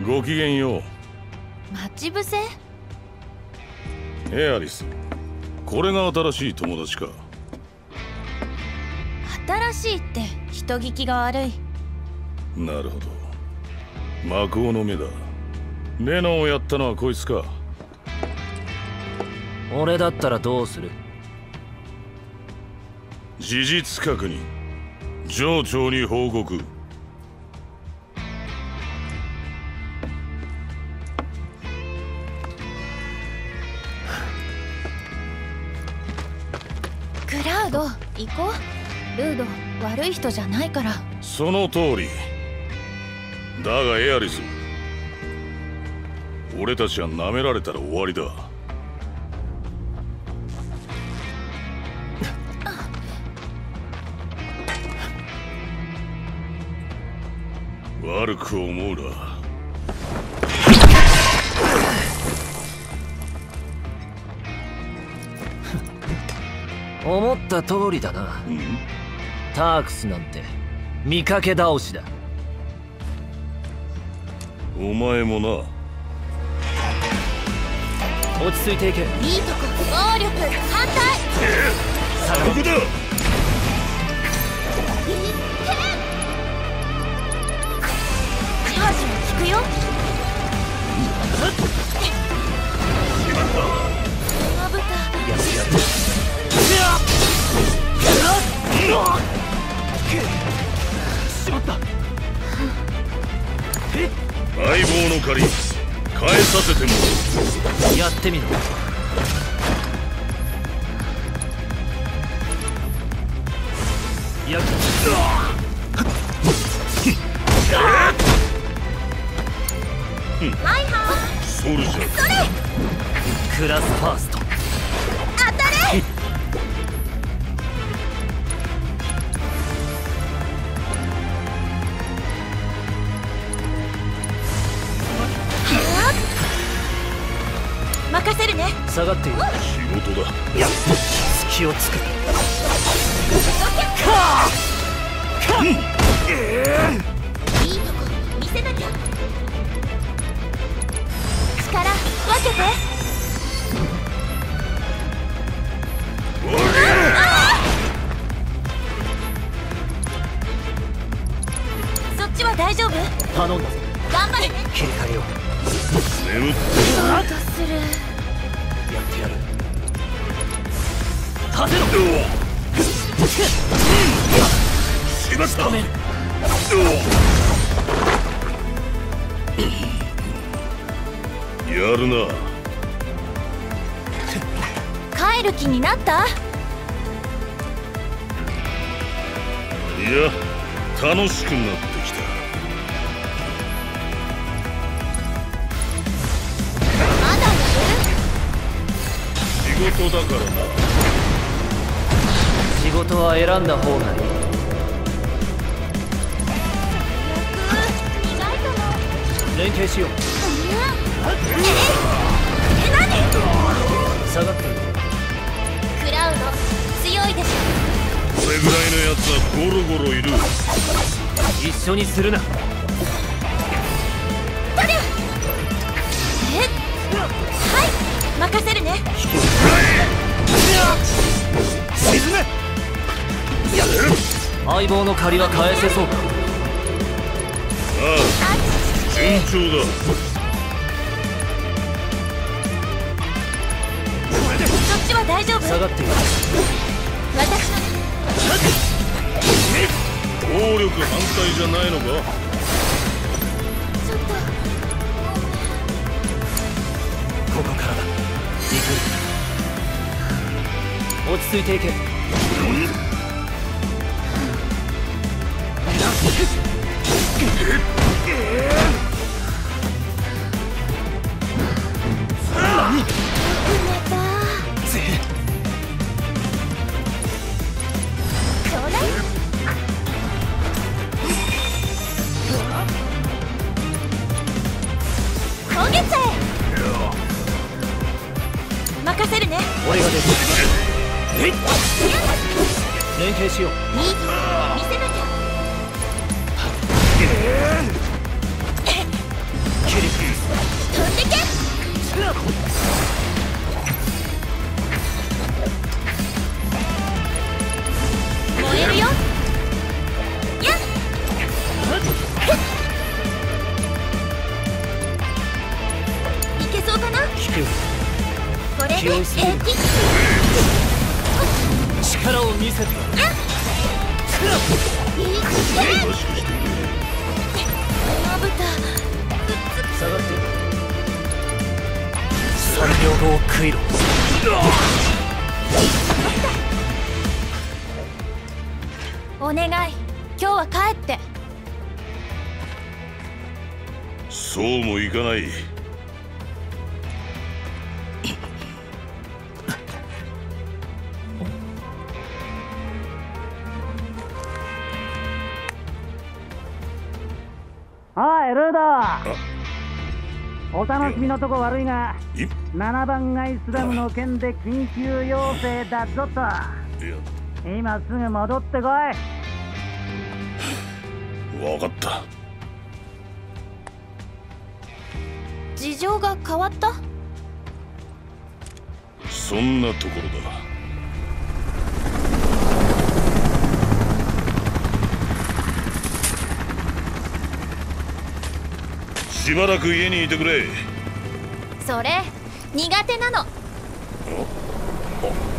ごきげんよう。 待ち伏せ？ エアリス、これが新しい友達か。 新しいって人聞きが悪い。 なるほど。魔法の目だ。レノンをやったのはこいつか。 俺だったらどうする？ 事実確認。上長に報告。 クラウド、行こう。ルード、悪い人じゃないから。 その通り。だがエアリス、俺たちは舐められたら終わりだ。悪く思うな。 思った通りだな。タークスなんて見かけ倒しだ。 お前もな。 落ち着いていけ。 いいとこ、暴力反対。 ここだ。 チャージも効くよ。まぶた。 やってやる。しまった。 相棒の借り返させてもらう。 やってみろ。やっはいはソルジャー。 それ。 クラスファースト。 当たれ。任せるね。 下がっている。 仕事だ。 いや、隙をつく。 いいとこ見せなきゃ。力分けて。そっちは大丈夫？ 頼んだぞ。 頑張る。 切り替えよう。 眠って音する。 やってやる。立てろ。 しまった。 止める。 やるな。 帰る気になった？ いや、楽しくなってきた。 まだやる？ 仕事だからな。 仕事は選んだ方がいい。 意外とも。 連携しよう。 何？ 下がっている。 クラウド強いでしょ。 これぐらいのやつはゴロゴロいる。 一緒にするな。 トリュフ。はい任せるね。 沈め。 相棒の借りは返せそうか。 ああ、順調だ。 そっちは大丈夫？ 下がっている。 私の暴力反対じゃないのか？ ちょっとここからだ。行く。落ち着いていけ。 任せるね。 俺が出る。連携しよう。 いいとこ見せなきゃ。 切りける。 これで気をつける平気。 力を見せてやる。 いい優しくしてくれ。 まぶた下がって3秒後を食いろ。 お願い、今日は帰って。 そうもいかない。 おいルード、お楽しみのとこ悪いがいい 7番街スラムの件で緊急要請だぞと。 や、 今すぐ戻ってこい。 わかった。 事情が変わった？ そんなところだ。しばらく家にいてくれ。 それ苦手なの。 あ